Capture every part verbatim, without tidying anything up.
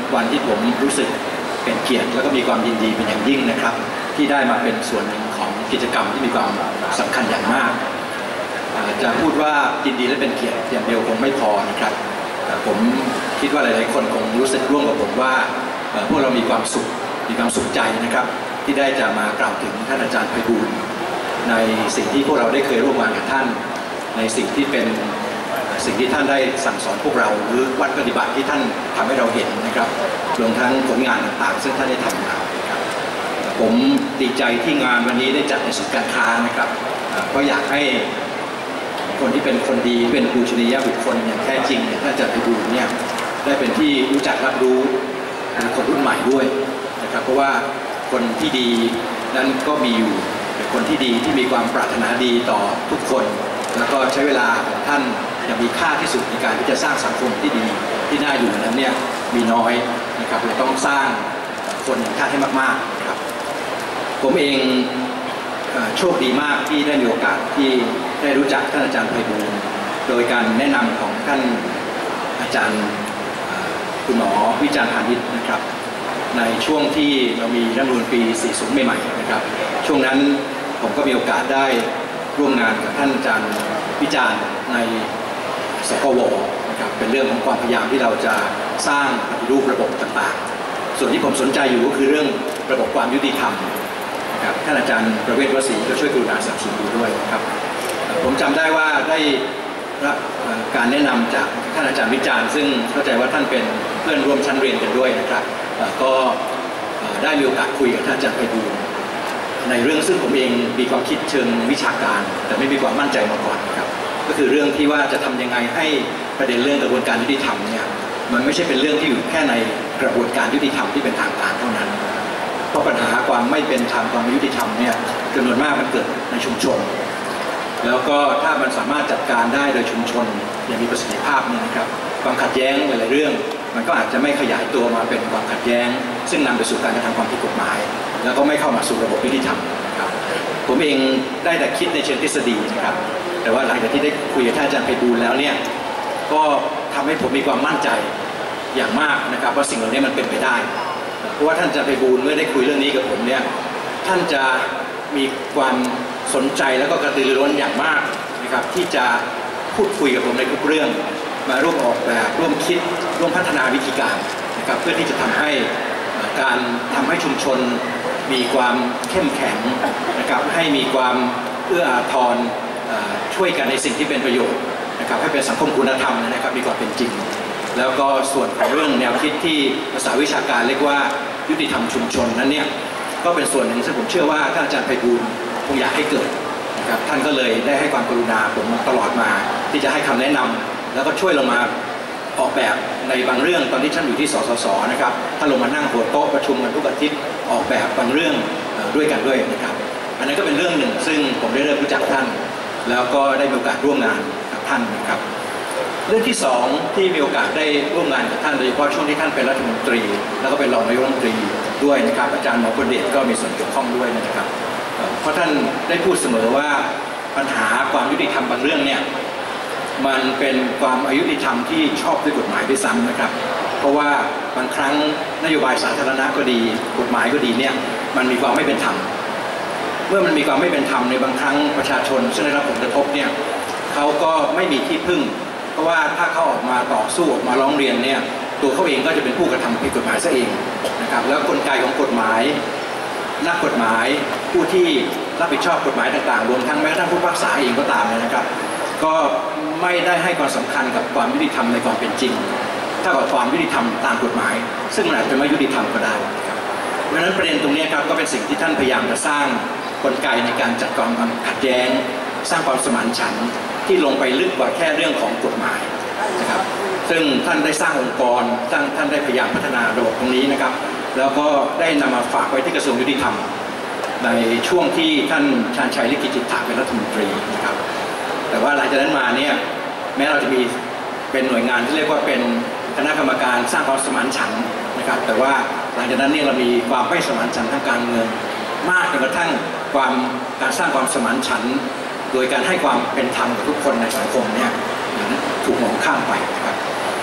วันที่ผมรู้สึกเป็นเกียรติแล้วก็มีความยินดีเป็นอย่างยิ่งนะครับที่ได้มาเป็นส่วนหนึ่งของกิจกรรมที่มีความสำคัญอย่างมากจะพูดว่ายินดีและเป็นเกียรติอย่างเดียวคงไม่พอนะครับผมคิดว่าหลายๆคนคงรู้สึกร่วมกับผมว่าพวกเรามีความสุขมีความสุขใจนะครับที่ได้จะมากล่าวถึงท่านอาจารย์ไพบูลย์ในสิ่งที่พวกเราได้เคยร่วมงานกับท่านในสิ่งที่เป็นสิ่งที่ท่านได้สั่งสอนพวกเราหรือวัดปฏิบัติที่ท่านทำให้เราเห็นนะครับรวมทั้งผลงานต่างๆซึ่งท่านได้ทำมาครับผมดีใจที่งานวันนี้ได้จัดในศูนย์การค้านะครับเพราะอยากให้คนที่เป็นคนดีเป็นปูชนียบุคคลอย่างแท้จริงเนี่ยท่านอาจารย์ไพบูลย์เนี่ยได้เป็นที่รู้จักรับรู้คนรุ่นใหม่ด้วยนะครับเพราะว่าคนที่ดีนั้นก็มีอยู่เป็นคนที่ดีที่มีความปรารถนาดีต่อทุกคนแล้วก็ใช้เวลาของท่านอย่างมีค่าที่สุดในการที่จะสร้างสังคมที่ดีที่น่าอยู่นั้นเนี่ยมีน้อยนะครับเราต้องสร้างคนอย่างท่านให้มากๆนะครับผมเองโชคดีมากที่ได้มีโอกาสที่ได้รู้จักท่านอาจารย์ไพบูลย์โดยการแนะนำของท่านอาจารย์คุณหมอวิจารณ์พาณิชย์นะครับในช่วงที่เรามีรัฐธรรมนูญปีสี่สิบใหม่ๆนะครับช่วงนั้นผมก็มีโอกาสได้ร่วมงานกับท่านอาจารย์วิจารณ์ในสกวนะครับเป็นเรื่องของความพยายามที่เราจะสร้างปฏิรูประบบต่างๆส่วนที่ผมสนใจอยู่ก็คือเรื่องระบบความยุติธรรมนะครับท่านอาจารย์ประเวศวสีก็ช่วยกรุณาสนับสนุนด้วยนะครับผมจำได้ว่าได้รับการแนะนำจากท่านอาจารย์วิจารณ์ซึ่งเข้าใจว่าท่านเป็นเพื่อนร่วมชั้นเรียนกันด้วยนะครับก็ได้มีโอกาสคุยกับท่านอาจารย์ไพบูลย์ในเรื่องซึ่งผมเองมีความคิดเชิงวิชาการแต่ไม่มีความมั่นใจมาก่อนนะครับก็คือเรื่องที่ว่าจะทำยังไงให้ประเด็นเรื่องกระบวนการยุติธรรมเนี่ยมันไม่ใช่เป็นเรื่องที่อยู่แค่ในกระบวนการยุติธรรมที่เป็นทางการเท่านั้นเพราะปัญหาความไม่เป็นธรรมความไม่ยุติธรรมเนี่ยจำนวนมากมันเกิดในชุมชนแล้วก็ถ้ามันสามารถจัดการได้โดยชุมชนอย่างมีประสิทธิภาพเนี่ยนะครับความขัดแย้งหลายๆเรื่องมันก็อาจจะไม่ขยายตัวมาเป็นความขัดแย้งซึ่งนำไปสู่การกระทำความผิดกฎหมายแล้วก็ไม่เข้ามาสู่ระบบยุติธรรมนะครับผมเองได้แต่คิดในเชิงทฤษฎีนะครับแต่ว่าหลังจากที่ได้คุยกับท่านอาจารย์ไพบูลย์แล้วเนี่ยก็ทำให้ผมมีความมั่นใจอย่างมากนะครับว่าสิ่งเหล่านี้มันเป็นไปได้เพราะว่าท่านอาจารย์ไพบูลย์เมื่อได้คุยเรื่องนี้กับผมเนี่ยท่านจะมีความสนใจแล้วก็กระตือรือร้นอย่างมากนะครับที่จะพูดคุยกับผมในทุกเรื่องมาร่วมออกแบบร่วมคิดร่วมพัฒนาวิธีการนะครับเพื่อที่จะทำให้การทำให้ชุมชนมีความเข้มแข็งนะครับให้มีความเอื้ออาทรช่วยกันในสิ่งที่เป็นประโยชน์นะครับให้เป็นสังคมคุณธรรมนะครับมีความเป็นจริงแล้วก็ส่วนของเรื่องแนวคิดที่ภาษาวิชาการเรียกว่ายุติธรรมชุมชนนั้นเนี่ยก็เป็นส่วนหนึ่งซึ่งผมเชื่อว่าท่านอาจารย์ไพบูลย์คงอยากให้เกิดนะครับท่านก็เลยได้ให้ความกรุณาผมตลอดมาที่จะให้คำแนะนำแล้วก็ช่วยลงมาออกแบบในบางเรื่องตอนที่ท่านอยู่ที่สสสนะครับท่านลงมานั่งหัวโต๊ะประชุมกันทุกอาทิตย์ออกแบบบางเรื่องด้วยกันด้วยนะครับอันนั้นก็เป็นเรื่องหนึ่งซึ่งผมได้เริ่มรู้จักท่านแล้วก็ได้มีโอกาสร่วมงานกับท่านนะครับเรื่องที่สองที่มีโอกาสได้ร่วมงานกับท่านโดยเฉพาะช่วงที่ท่านเป็นรัฐมนตรีแล้วก็เป็นรองนายกรัฐมนตรีด้วยนะครับอาจารย์หมอประเดชก็มีส่วนเกี่ยวข้องด้วยนะครับเพราะท่านได้พูดเสมอว่าปัญหาความยุติธรรมบางเรื่องเนี่ยมันเป็นความอายุติธรรมที่ชอบด้วยกฎหมายด้วยซ้ำนะครับเพราะว่าบางครั้งนโยบายสาธารณะก็ดีกฎหมายก็ดีเนี่ยมันมีความไม่เป็นธรรมเมื่อมันมีความไม่เป็นธรรมในบางครั้งประชาชนซึ่งได้รับผลกระทบเนี่ยเขาก็ไม่มีที่พึ่งเพราะว่าถ้าเขาออกมาต่อสู้ออกมาร้องเรียนเนี่ยตัวเขาเองก็จะเป็นผู้กระทำผิดกฎหมายซะเองนะครับแล้วกลไกของกฎหมายนักกฎหมายผู้ที่รับผิดชอบกฎหมายต่างๆรวมทั้งแม้กระทั่งผู้พิพากษาเองก็ตามนะครับก็ไม่ได้ให้ความสำคัญกับความยุติธรรมในความเป็นจริงถ้ากับความยุติธรรมตามกฎหมายซึ่งมันอาจจะไม่ยุติธรรมก็ได้เพราะฉะนั้นประเด็นตรงนี้ครับก็เป็นสิ่งที่ท่านพยายามจะสร้างกลไกในการจัดการความขัดแย้งสร้างความสมานฉันท์ที่ลงไปลึกกว่าแค่เรื่องของกฎหมายนะครับซึ่งท่านได้สร้างองค์กรท่านท่านได้พยายามพัฒนาระบบตรงนี้นะครับแล้วก็ได้นำมาฝากไว้ที่กระทรวงยุติธรรมในช่วงที่ท่านชาญชัย ลิขิตจิตถะเป็นรัฐมนตรีนะครับแต่ว่าหลังจากนั้นมาเนี่ยแม้เราจะมีเป็นหน่วยงานที่เรียกว่าเป็นคณะกรรมการสร้างความสมานฉันท์นะครับแต่ว่าหลังจากนั้นเนี่ยเรามีความไม่สมานฉันท์ทางการเมืองมากจนกระทั่งความการสร้างความสมานฉันท์โดยการให้ความเป็นธรรมกับทุกคนในสังคมเนี่ยถูกมองข้ามไปนะครับ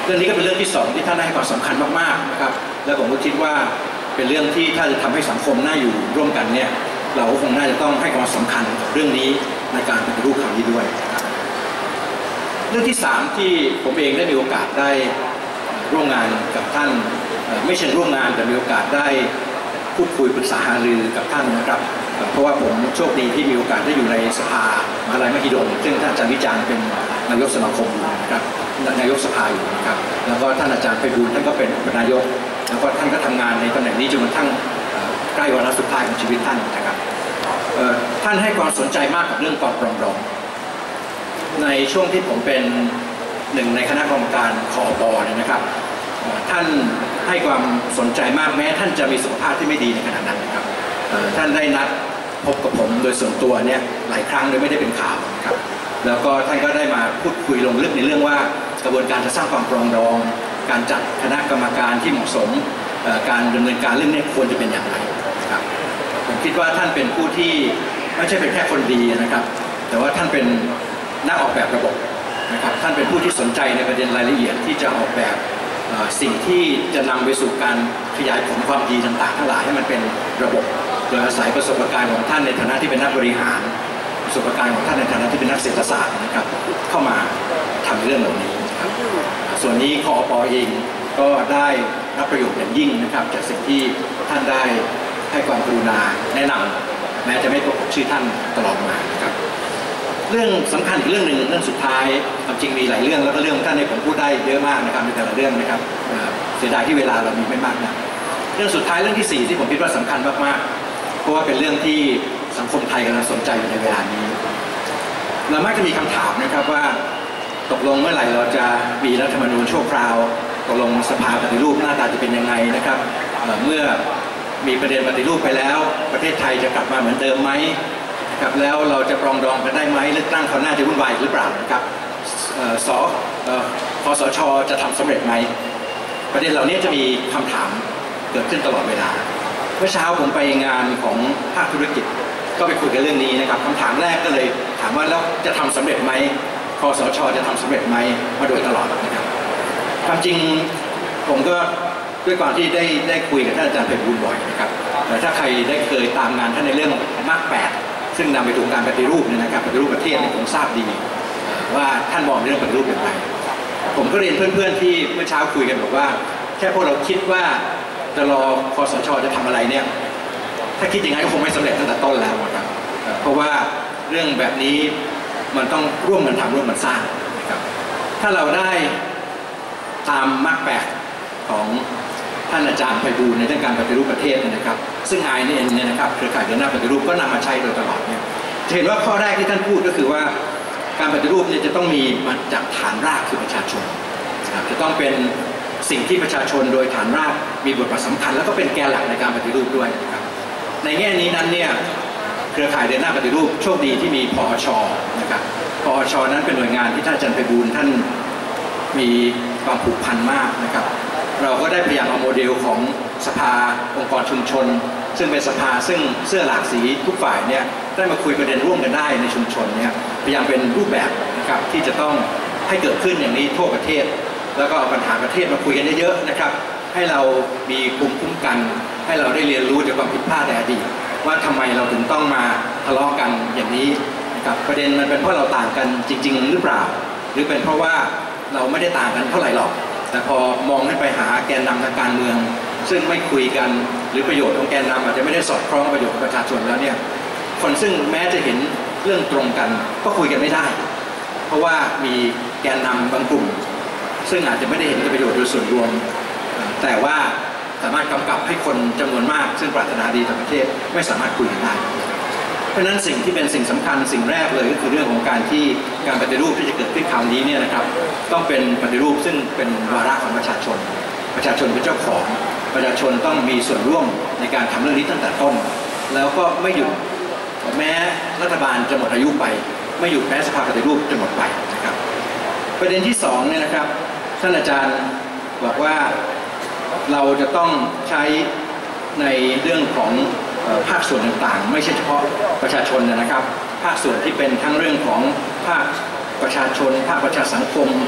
เรื่องนี้ก็เป็นเรื่องที่สองที่ท่านให้ความสำคัญมากๆนะครับและผมก็คิดว่าเป็นเรื่องที่ถ้าจะทำให้สังคมน่าอยู่ร่วมกันเนี่ยเราคงน่าจะต้องให้ความสำคัญกับเรื่องนี้ในการปฏิรูปครั้งนี้ด้วยเรื่องที่สามที่ผมเองได้มีโอกาสได้ร่วมงานกับท่านไม่เชิงร่วมงานแต่มีโอกาสได้พูดคุยปรึกษาหารือกับท่านนะครับเพราะว่าผมโชคดีที่มีโอกาสได้อยู่ในสภามหาวิทยาลัยมหิดลซึ่งท่านอาจารย์วิจารณ์เป็นนายกสมาคมอยู่นะครับนายกสภาอยู่นะครับแล้วก็ท่านอาจารย์ไพบูลย์ท่านก็เป็นนายกแล้วก็ท่านก็ทำงานในตำแหน่งนี้จนกระทั่งใกล้วาระสุดท้ายของชีวิตท่านนะครับท่านให้ความสนใจมากกับเรื่องความปรองดองในช่วงที่ผมเป็นหนึ่งในคณะกรรมการคอปเนี่ยนะครับท่านให้ความสนใจมากแม้ท่านจะมีสุขภาพที่ไม่ดีในขณะนั้นนะครับท่านได้นัดพบกับผมโดยส่วนตัวเนี่ยหลายครั้งโดยไม่ได้เป็นข่าวนะครับแล้วก็ท่านก็ได้มาพูดคุยลงลึกในเรื่องว่ากระบวนการจะสร้างความปรองดองการจัดคณะกรรมการที่เหมาะสมการดำเนินการเรื่องนี้ควรจะเป็นอย่างไรนะครับผมคิดว่าท่านเป็นผู้ที่ไม่ใช่เป็นแค่คนดีนะครับแต่ว่าท่านเป็นนักออกแบบระบบนะครับท่านเป็นผู้ที่สนใจในประเด็นรายละเอียดที่จะออกแบบสิ่งที่จะนำไปสู่การขยายผลความดีต่างๆทั้งหลายให้มันเป็นระบบโดยอาศัยประสบการณ์ของท่านในฐานะที่เป็นนักบริหารประสบการณ์ของท่านในฐานะที่เป็นนักเศรษฐศาสตร์นะครับเข้ามาทำเรื่องเหล่านี้ครับส่วนนี้คอปเองก็ได้รับประโยชน์อย่างยิ่งนะครับจากสิ่งที่ท่านได้ให้ความกรุณาแนะนำแม้จะไม่ปรากฏชื่อท่านตลอดมานะครับเรื่องสำคัญอีกเรื่องหนึ่งเรื่องสุดท้ายจริงมีหลายเรื่องแล้วก็เรื่องท่านให้ผมพูดได้เยอะมากนะครับในแต่ละเรื่องนะครับเสียดายที่เวลาเรามีไม่มากนะเรื่องสุดท้ายเรื่องที่สี่ที่ผมคิดว่าสำคัญมากๆเพราะว่าเป็นเรื่องที่สังคมไทยกำลังสนใจอยู่ในเวลานี้เรามักจะมีคำถามนะครับว่าตกลงเมื่อไหร่เราจะมีรัฐธรรมนูญชั่วคราวตกลงสภาปฏิรูปหน้าตาจะเป็นยังไงนะครับเมื่อมีประเด็นปฏิรูปไปแล้วประเทศไทยจะกลับมาเหมือนเดิมไหมครับแล้วเราจะปรองดองกันได้ไหมเลือกตั้งคราวหน้าจะวุ่นวายหรือเปล่านะครับสคสช.จะทำสำเร็จไหมประเด็นเหล่านี้จะมีคำถามเกิดขึ้นตลอดเวลาเมื่อเช้าผมไปงานของภาคธุรกิจก็ไปคุยกันเรื่องนี้นะครับคำถามแรกก็เลยถามว่าแล้วจะทำสำเร็จไหมคสช.จะทำสำเร็จไหมมาโดยตลอดนะครับความจริงผมก็ด้วยความที่ได้ได้คุยกับท่านอาจารย์ไพบูลย์บ่อยนะครับแต่ถ้าใครได้เคยตามงานท่านในเรื่องมากแปดซึ่งนำไปถึงการปฏิรูปเนี่ยนะครับปฏิรูปประเทศเนี่ยผมทราบดีว่าท่านมองเรื่องปฏิรูปอย่างไรผมก็เรียนเพื่อนๆที่เมื่อเช้าคุยกันบอกว่าแค่พวกเราคิดว่าจะรอคสช.จะทำอะไรเนี่ยถ้าคิดอย่างนั้นก็คงไม่สำเร็จตั้งแต่ต้นแล้วนะครับเพราะว่าเรื่องแบบนี้มันต้องร่วมกันทำร่วมกันสร้างนะครับถ้าเราได้ตามมรรคแปดของท่านอาจารย์ไพบูลย์ในเรื่องการปฏิรูปประเทศนะครับซึ่ง ไอ เอ็น เนี่ยนะครับเครือข่ายเดินหน้าปฏิรูปก็นำมาใช้โดยตลอดเนี่ยจะเห็นว่าข้อแรกที่ท่านพูดก็คือว่าการปฏิรูปเนี่ยจะต้องมีมาจากฐานรากคือประชาชนจะต้องเป็นสิ่งที่ประชาชนโดยฐานรากมีบทบาทสำคัญแล้วก็เป็นแกนหลักในการปฏิรูปด้วยนะครับในแง่นี้นั้นเนี่ยเครือข่ายเดินหน้าปฏิรูปโชคดีที่มีพอช.นะครับพอช.นั้นเป็นหน่วยงานที่ท่านอาจารย์ไพบูลย์ท่านมีความผูกพันมากนะครับเราก็ได้พยายามเอาโมเดลของสภาองค์กรชุมชนซึ่งเป็นสภาซึ่งเสื้อหลากสีทุกฝ่ายเนี่ยได้มาคุยประเด็นร่วมกันได้ในชุมชนเนี่ยพยายามเป็นรูปแบบนะครับที่จะต้องให้เกิดขึ้นอย่างนี้ทั่วประเทศแล้วก็เอาปัญหาประเทศมาคุยกันเยอะๆนะครับให้เรามีภูมิคุ้มกันให้เราได้เรียนรู้จากความผิดพลาดในอดีตว่าทำไมเราถึงต้องมาทะเลาะกันอย่างนี้นะครับประเด็นมันเป็นเพราะเราต่างกันจริงๆหรือเปล่าหรือเป็นเพราะว่าเราไม่ได้ต่างกันเท่าไหร่หรอกแต่พอมองให้ไปหาแกนนำทางการเมืองซึ่งไม่คุยกันหรือประโยชน์ของแกนนำอาจจะไม่ได้สอดคล้องประโยชน์ของประชาชนแล้วเนี่ยคนซึ่งแม้จะเห็นเรื่องตรงกันก็คุยกันไม่ได้เพราะว่ามีแกนนำบางกลุ่มซึ่งอาจจะไม่ได้เห็นประโยชน์โดยส่วนรวมแต่ว่าสามารถกำกับให้คนจำนวนมากซึ่งปรารถนาดีต่อประเทศไม่สามารถคุยกันได้เพราะฉะนั้นสิ่งที่เป็นสิ่งสำคัญสิ่งแรกเลยก็คือเรื่องของการที่การปฏิรูปที่จะเกิดขึ้นคราวนี้เนี่ยนะครับต้องเป็นปฏิรูปซึ่งเป็นวาระของประชาชนประชาชนเป็นเจ้าของประชาชนต้องมีส่วนร่วมในการทำเรื่องนี้ตั้งแต่ต้นแล้วก็ไม่หยุดแม้รัฐบาลจะหมดอายุไปไม่หยุดแม้สภาปฏิรูปจะหมดไปนะครับประเด็นที่สองเนี่ยนะครับท่านอาจารย์บอกว่าเราจะต้องใช้ในเรื่องของภาคส่วนต่างๆไม่ใช่เฉพาะประชาชนนะครับภาคส่วนที่เป็นทั้งเรื่องของภาคประชาชนภาคประชาสังคมภ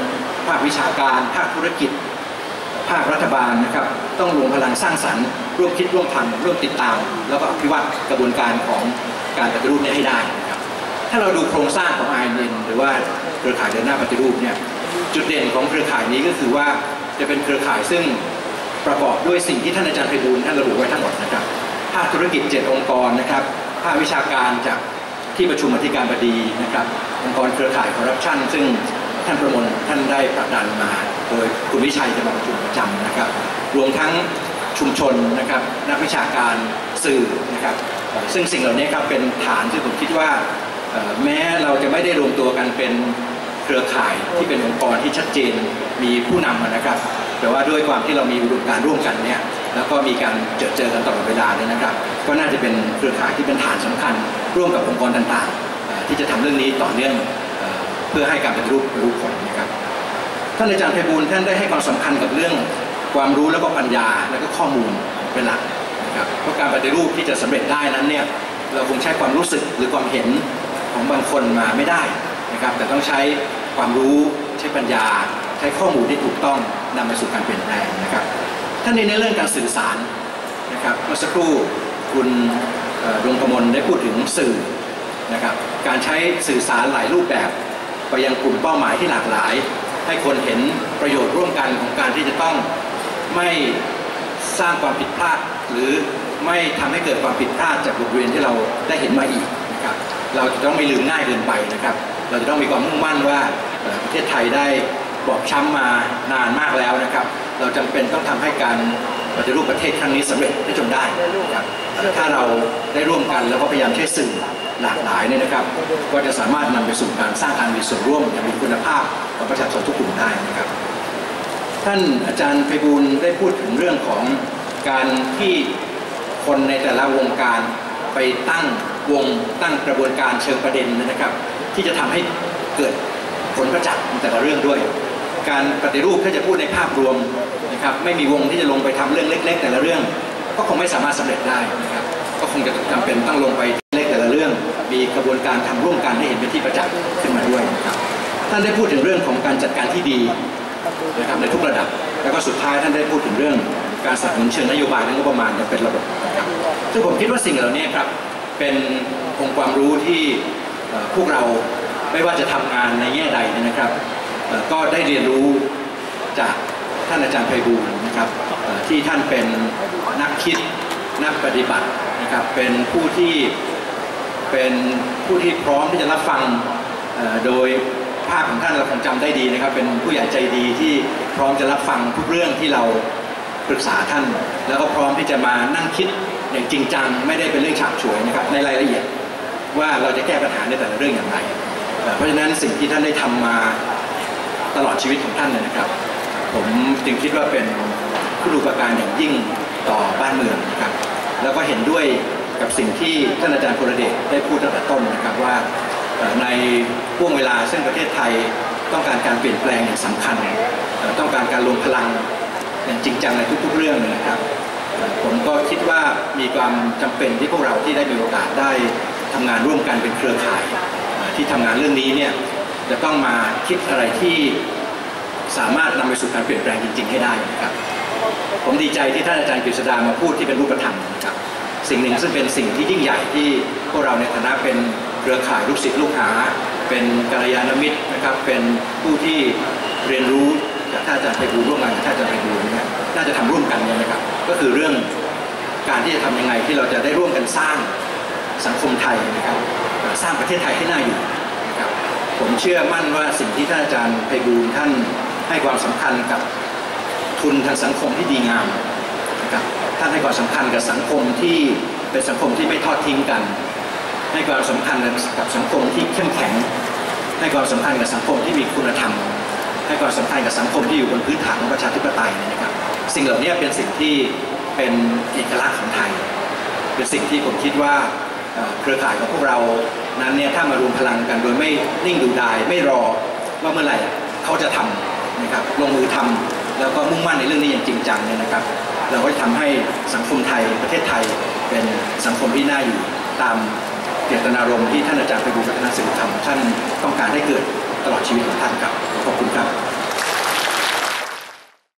ภาควิชาการภาคธุรกิจภาครัฐบาลนะครับต้องรวมพลังสร้างสรรค์ร่วมคิดร่วมทำร่วมติดตามแล้วก็อภิวัตกระบวนการของการปฏิรูปนี้ให้ได้นะครับถ้าเราดูโครงสร้างของ ไอ เอ็น เอ็น หรือว่าเครือข่ายเดินหน้าปฏิรูปเนี่ยจุดเด่นของเครือข่ายนี้ก็คือว่าจะเป็นเครือข่ายซึ่งประกอบด้วยสิ่งที่ท่านอาจารย์ไพบูลย์ท่านระบุไว้ทั้งหมดนะครับภาคธุรกิจเจ็ดองค์กรนะครับภาควิชาการจากที่ประชุมอธิการบดีนะครับองค์กรเครือข่ายคอร์รัปชันซึ่งท่านประมวลท่านได้ผลักดันมาโดยคุณวิชัยจะมาประชุมประจำนะครับรวมทั้งชุมชนนะครับนักวิชาการสื่อนะครับซึ่งสิ่งเหล่านี้ครับเป็นฐานที่ผมคิดว่าแม้เราจะไม่ได้รวมตัวกันเป็นเครือข่ายที่เป็นองค์กรที่ชัดเจนมีผู้นำนะครับแต่ว่าด้วยความที่เรามีอุดมการณ์ร่วมกันเนี่ยแล้วก็มีการเจอเจอกันตลอดเวลาเนี่ยนะครับก็น่าจะเป็นเครือข่ายที่เป็นฐานสำคัญร่วมกับองค์กรต่างๆที่จะทำเรื่องนี้ต่อเนื่องเพื่อให้การปฏิรูปรู้ผลนะครับท่านอาจารย์ไพบูลย์ท่านได้ให้ความสำคัญกับเรื่องความรู้แล้วก็ปัญญาและก็ข้อมูลเป็นหลักนะครับเพราะการปฏิรูปที่จะสำเร็จได้นั้นเนี่ยเราคงใช้ความรู้สึกหรือความเห็นของบางคนมาไม่ได้นะครับแต่ต้องใช้ความรู้ใช้ปัญญาใช้ข้อมูลที่ถูกต้องนำไปสู่การเปลี่ยนแปลงนะครับท่านในเรื่องการสื่อสารนะครับเมื่อสักครู่คุณดวงกมลได้พูดถึงสื่อนะครับการใช้สื่อสารหลายรูปแบบไปยังกลุ่มเป้าหมายที่หลากหลายให้คนเห็นประโยชน์ร่วมกันของการที่จะต้องไม่สร้างความผิดพลาดหรือไม่ทำให้เกิดความผิดพลาดจากบทเรียนที่เราได้เห็นมาอีกนะครับเราจะต้องไม่ลืมง่ายเกินไปนะครับเราจะต้องมีความมุ่งมั่นว่าประเทศไทยได้บอบช้ำมานานมากแล้วนะครับเราจำเป็นต้องทำให้การปฏิรูปประเทศครั้งนี้สำเร็จได้จนได้นะครับถ้าเราได้ร่วมกันแล้วก็พยายามใช้สื่อหลากหลายเนี่ยนะครับก็จะสามารถนำไปสู่การสร้างการมีส่วนร่วมอย่างมีคุณภาพของประชาชนทุกกลุ่มได้นะครับท่านอาจารย์ไพบูลย์ได้พูดถึงเรื่องของการที่คนในแต่ละวงการไปตั้งวงตั้งกระบวนการเชิงประเด็นนะครับที่จะทำให้เกิดผลประจักษ์ในแต่ละเรื่องด้วยการปฏิรูปถ้าจะพูดในภาพรวมนะครับไม่มีวงที่จะลงไปทำเรื่องเล็กๆแต่ละเรื่องก็คงไม่สามารถสำเร็จได้นะครับก็คงจะจำเป็นต้องลงไปเล็กแต่ละเรื่องมีกระบวนการทำร่วมกันให้เห็นเป็นที่ประจักษ์ขึ้นมาด้วยนะครับท่านได้พูดถึงเรื่องของการจัดการที่ดีนะครับในทุกระดับแล้วก็สุดท้ายท่านได้พูดถึงเรื่องการสนับสนุนเชิงนโยบายและงบประมาณอย่างเป็นระบบนะครับซึ่งผมคิดว่าสิ่งเหล่านี้ครับเป็นองค์ความรู้ที่พวกเราไม่ว่าจะทำงานในแง่ใดนะครับก็ได้เรียนรู้จากท่านอาจารย์ไพบูลย์นะครับที่ท่านเป็นนักคิดนักปฏิบัตินะครับเป็นผู้ที่เป็นผู้ที่พร้อมที่จะรับฟังโดยภาพของท่านเราคงจำได้ดีนะครับเป็นผู้ใหญ่ใจดีที่พร้อมจะรับฟังทุกเรื่องที่เราปรึกษาท่านแล้วก็พร้อมที่จะมานั่งคิดอย่างจริงจังไม่ได้เป็นเรื่องฉาบฉวยนะครับในรายละเอียดว่าเราจะแก้ปัญหาในแต่ละเรื่องอย่างไรเพราะฉะนั้นสิ่งที่ท่านได้ทำมาตลอดชีวิตของท่านเลยนะครับผมจึงคิดว่าเป็นคุณูปการอย่างยิ่งต่อบ้านเมืองนะครับแล้วก็เห็นด้วยกับสิ่งที่ท่านอาจารย์พลเดชได้พูดตั้งแต่ต้นนะครับว่าในช่วงเวลาซึ่งประเทศไทยต้องการการเปลี่ยนแปลงอย่างสำคัญต้องการการรวมพลังอย่างจริงจังในทุกๆเรื่องนะครับผมก็คิดว่ามีความจำเป็นที่พวกเราที่ได้มีโอกาสได้ทำงานร่วมกันเป็นเครือข่ายที่ทำงานเรื่องนี้เนี่ยจะต้องมาคิดอะไรที่สามารถนำไปสู่การเปลี่ยนแปลงจริงๆให้ได้นะครับผมดีใจที่ท่านอาจารย์กฤษดามาพูดที่เป็นรูปธรรมนะครับสิ่งหนึ่งซึ่งเป็นสิ่งที่ยิ่งใหญ่ที่พวกเราในฐานะเป็นเครือข่ายลูกศิษย์ลูกหาเป็นกัลยาณมิตรนะครับเป็นผู้ที่เรียนรู้จากท่านอาจารย์ไพบูลย์ร่วมงานกับท่านอาจารย์ไพบูลย์เนี่ยน่าจะทำร่วมกันเนี่ยนะครับก็คือเรื่องการที่จะทำยังไงที่เราจะได้ร่วมกันสร้างสังคมไทยนะครับสร้างประเทศไทยให้น่าอยู่นะครับผมเชื่อมั่นว่าสิ่งที่ท่านอาจารย์ไพบูลย์ท่านให้ความสำคัญกับทุนทางสังคมที่ดีงามนะครับท่านให้ความสำคัญกับสังคมที่เป็นสังคมที่ไม่ทอดทิ้งกันให้ความสำคัญกับสังคมที่เข้มแข็งให้ความสำคัญกับสังคมที่มีคุณธรรมให้ความสำคัญกับสังคมที่อยู่บนพื้นฐานของประชาธิปไตยนะครับสิ่งเหล่านี้เป็นสิ่งที่เป็นเอกลักษณ์ของไทยเป็นสิ่งที่ผมคิดว่าเครือข่ายของพวกเรานั้นเนี่ยถ้ามารวมพลังกันโดยไม่นิ่งดูดายไม่รอว่าเมื่อไหร่เขาจะทำนะครับลงมือทำแล้วก็มุ่งมั่นในเรื่องนี้อย่างจริงจังเนี่ยนะครับเราก็จะทำให้สังคมไทยประเทศไทยเป็นสังคมที่น่าอยู่ตามเจตนารมณ์ที่ท่านอาจารย์ไพบูลย์ วัฒนศิลป์ธรรมท่านต้องการให้เกิดตลอดชีวิตของท่านครับขอบคุณครับ